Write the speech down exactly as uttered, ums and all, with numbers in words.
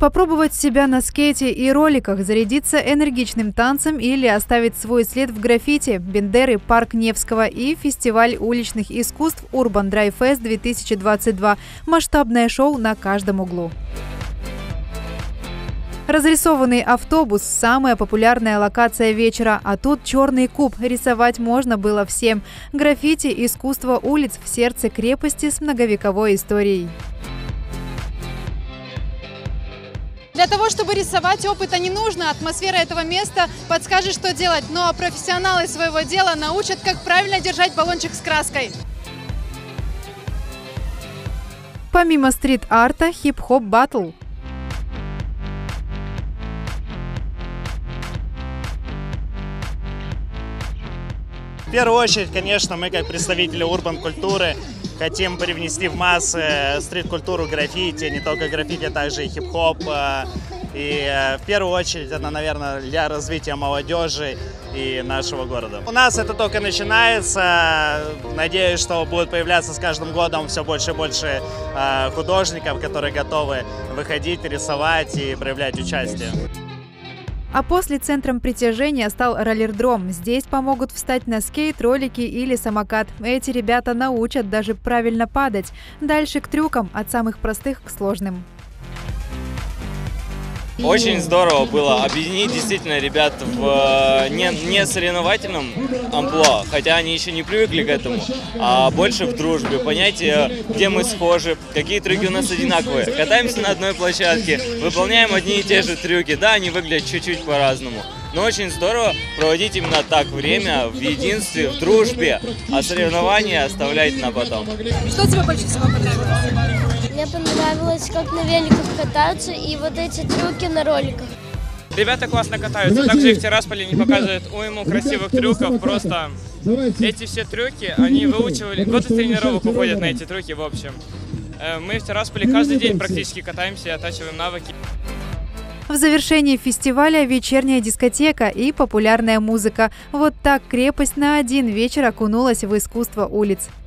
Попробовать себя на скейте и роликах, зарядиться энергичным танцем или оставить свой след в граффити. Бендеры, парк Невского и фестиваль уличных искусств Urban Drive Fest две тысячи двадцать два. Масштабное шоу на каждом углу. Разрисованный автобус – самая популярная локация вечера, а тут черный куб. Рисовать можно было всем. Граффити – искусство улиц в сердце крепости с многовековой историей. Для того, чтобы рисовать, опыта не нужно. Атмосфера этого места подскажет, что делать. Но профессионалы своего дела научат, как правильно держать баллончик с краской. Помимо стрит-арта, хип-хоп батл. В первую очередь, конечно, мы, как представители урбан-культуры, хотим привнести в массы стрит-культуру граффити, не только граффити, а также и хип-хоп. И в первую очередь это, наверное, для развития молодежи и нашего города. У нас это только начинается. Надеюсь, что будет появляться с каждым годом все больше и больше художников, которые готовы выходить, рисовать и проявлять участие. А после центром притяжения стал роллердром. Здесь помогут встать на скейт, ролики или самокат. Эти ребята научат даже правильно падать. Дальше к трюкам, от самых простых к сложным. Очень здорово было объединить действительно ребят в не, не соревновательном амплуа, хотя они еще не привыкли к этому, а больше в дружбе, понять, где мы схожи, какие трюки у нас одинаковые. Катаемся на одной площадке, выполняем одни и те же трюки, да, они выглядят чуть-чуть по-разному. Но очень здорово проводить именно так время, в единстве, в дружбе, а соревнования оставлять на потом. Что тебе больше всего понравилось? Мне понравилось, как на великах катаются и вот эти трюки на роликах. Ребята классно катаются. Также и в Тирасполе не показывают уйму красивых трюков. Просто эти все трюки, они выучивали, годы тренировок уходят на эти трюки в общем. Мы в Тирасполе каждый день практически катаемся и оттачиваем навыки. В завершении фестиваля вечерняя дискотека и популярная музыка. Вот так крепость на один вечер окунулась в искусство улиц.